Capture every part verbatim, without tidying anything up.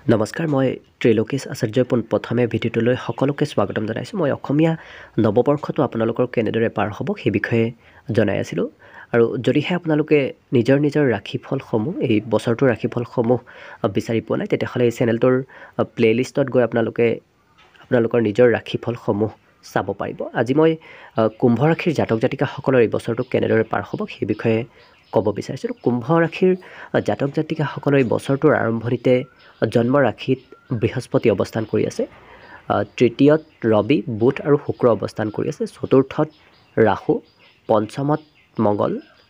নমস্কাৰ মই ত্ৰিলোকেশ আচাৰ্যই প্ৰথমে ভিডিঅ'টোলৈ সকলোকে স্বাগতম জনাইছোঁ। মই অসমীয়া নৱবৰ্ষটো আপোনালোকৰ কেনেদৰে পাৰ হ'ব সেই বিষয়ে জনাই আছিলোঁ আৰু যদিহে আপোনালোকে নিজৰ নিজৰ ৰাশিফলসমূহ এই বছৰটোৰ ৰাশিফলসমূহ বিচাৰি পোৱা নাই তেতিয়াহ'লে এই চেনেলটোৰ প্লেলিষ্টত গৈ আপোনালোকে আপোনালোকৰ নিজৰ ৰাশিফলসমূহ চাব পাৰিব। আজি মই কুম্ভ ৰাশিৰ জাতক জাতিকাসকলৰ এই বছৰটো কেনেদৰে পাৰ হ'ব সেই বিষয়ে ক'ব বিচাৰিছিলোঁ। কুম্ভ ৰাশিৰ জাতক জাতিকাসকলৰ এই বছৰটোৰ আৰম্ভণিতে জন্ম ৰাশিত বৃহস্পতি অৱস্থান কৰি আছে, তৃতীয়ত ৰবি, বুধ আৰু শুক্ৰ অৱস্থান কৰি আছে, চতুৰ্থত ৰাহু, পঞ্চমত মংগল,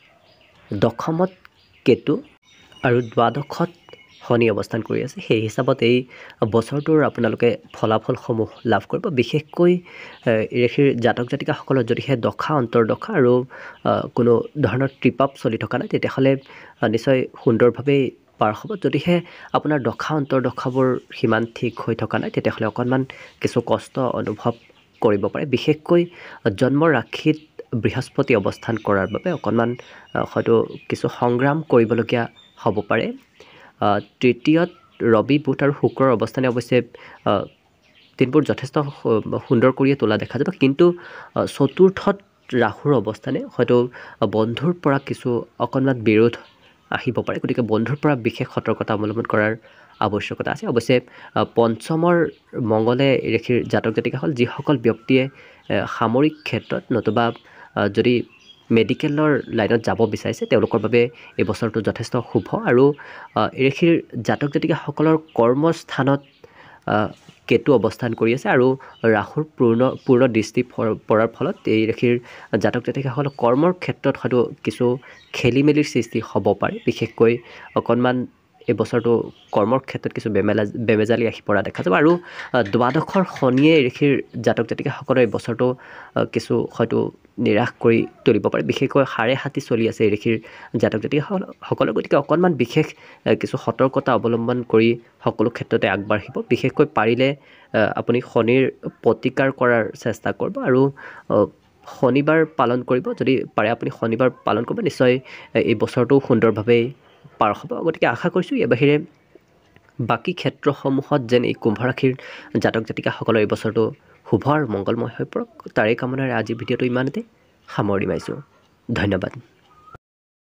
দশমত কেতু আৰু দ্বাদশত শনি অৱস্থান কৰি আছে। সেই হিচাপত এই বছৰটোৰ আপোনালোকে ফলাফলসমূহ লাভ কৰিব। বিশেষকৈ এই ৰাশিৰ জাতক জাতিকাসকলৰ যদিহে দশা অন্তৰ্দশা আৰু কোনো ধৰণৰ ট্ৰিপ আপ চলি থকা নাই তেতিয়াহ'লে নিশ্চয় সুন্দৰভাৱেই পাৰ হ'ব। যদিহে আপোনাৰ দশা অন্তৰ্দশাবোৰ সিমান ঠিক হৈ থকা নাই তেতিয়াহ'লে অকণমান কিছু কষ্ট অনুভৱ কৰিব পাৰে। বিশেষকৈ জন্ম ৰাশিত বৃহস্পতি অৱস্থান কৰাৰ বাবে অকণমান হয়তো কিছু সংগ্ৰাম কৰিবলগীয়া হ'ব পাৰে। তৃতীয়ত ৰবি, বুধ আৰু শুক্ৰৰ অৱস্থানে অৱশ্যে দিনবোৰ যথেষ্ট সুন্দৰ কৰিয়ে তোলা দেখা যাব, কিন্তু চতুৰ্থত ৰাহুৰ অৱস্থানে হয়তো বন্ধুৰ পৰা কিছু অকণমান বিৰোধ আহিব পাৰে। গতিকে বন্ধুৰ পৰা বিশেষ সতৰ্কতা অৱলম্বন কৰাৰ আৱশ্যকতা আছে। অৱশ্যে পঞ্চমৰ মংগলে ৰাশিৰ জাতক জাতিকাসকল যিসকল ব্যক্তিয়ে সামৰিক ক্ষেত্ৰত নতুবা যদি মেডিকেলৰ লাইনত যাব বিচাৰিছে তেওঁলোকৰ বাবে এই বছৰটো যথেষ্ট শুভ। আৰু ৰাশিৰ জাতক জাতিকাসকলৰ কৰ্মস্থানত কেতু অৱস্থান কৰি আছে আৰু ৰাহুৰ পূৰ্ণ পূৰ্ণ দৃষ্টি পৰাৰ ফলত এই ৰাশিৰ জাতক জাতিকাসকলৰ কৰ্মৰ ক্ষেত্ৰত হয়তো কিছু খেলি মেলিৰ সৃষ্টি হ'ব পাৰে। বিশেষকৈ অকণমান এই বছৰটো কৰ্মৰ ক্ষেত্ৰত কিছু বেমেলা বেমেজালি আহি পৰা দেখা যাব আৰু দ্বাদশৰ শনিয়ে ৰাশিৰ জাতক জাতিকাসকলৰ এই বছৰটো কিছু হয়তো নিৰাশ কৰি তুলিব পাৰে। বিশেষকৈ সাৰে হাতী চলি আছে এই ৰাশিৰ জাতক জাতিকাসকলৰ। গতিকে অকণমান বিশেষ কিছু সতৰ্কতা অৱলম্বন কৰি সকলো ক্ষেত্ৰতে আগবাঢ়িব। বিশেষকৈ পাৰিলে আপুনি শনিৰ প্ৰতিকাৰ কৰাৰ চেষ্টা কৰিব আৰু শনিবাৰ পালন কৰিব। যদি পাৰে আপুনি শনিবাৰ পালন কৰিব, নিশ্চয় এই বছৰটো সুন্দৰভাৱেই পাৰ হ'ব। গতিকে আশা কৰিছোঁ ইয়াৰ বাহিৰে বাকী ক্ষেত্ৰসমূহত যেন এই কুম্ভ ৰাশিৰ জাতক জাতিকাসকলৰ এই বছৰটো শুভ আৰু মংগলময় হৈ পৰক, তাৰেই কামনাৰে আজি ভিডিঅ'টো ইমানতে সামৰণি মাৰিছোঁ। ধন্যবাদ।